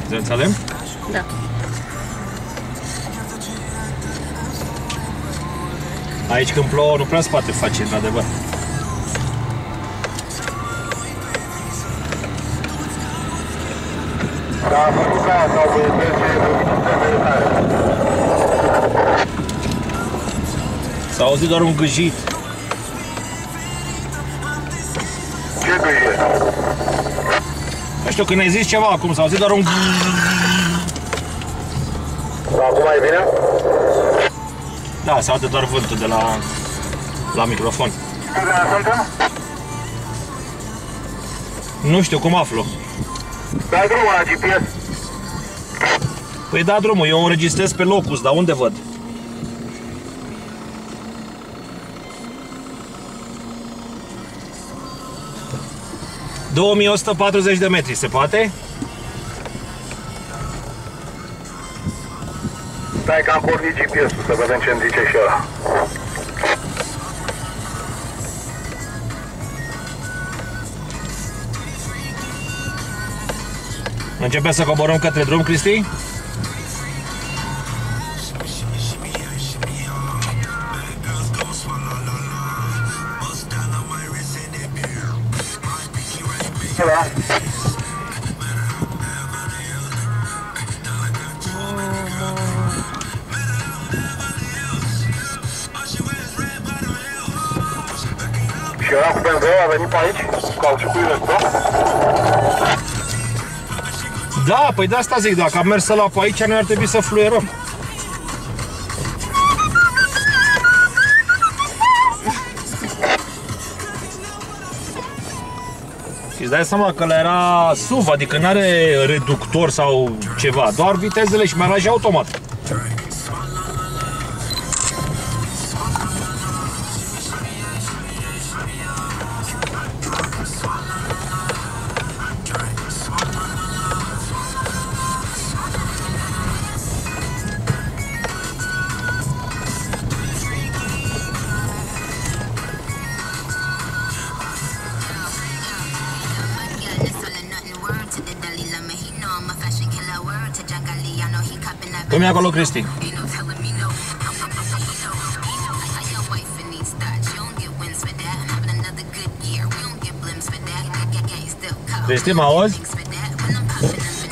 Să înțelegem? Da. Aici când plouă nu prea se poate face, în adevăr. Da, făcuca sau S-a auzit doar un gâjit. ce gâie? Nu știu, când ai zis ceva acum, s-a auzit doar un... Acum mai bine? Da, se aude doar vântul de la microfon. Unde suntem? Nu știu cum aflu. Dai drumul la GPS. Păi da drumul, eu înregistrez pe Locus, dar unde văd? ...2140 de metri, se poate? Stai că am pornit GPS-ul să vedem ce îmi zice și ăla. Începem să coborăm către drum, Cristi? Da. Și ăla cu BMW a venit pe aici? Cu cauciucurile tot? Da, păi de asta zic, dacă am mers ăla pe aici, noi ar trebui să fluierăm. Și îți dai seama că ăla era SUV, adică n-are reductor sau ceva, doar vitezele și meraje automat. Cum e acolo, Cristi? Cristi, mă auzi?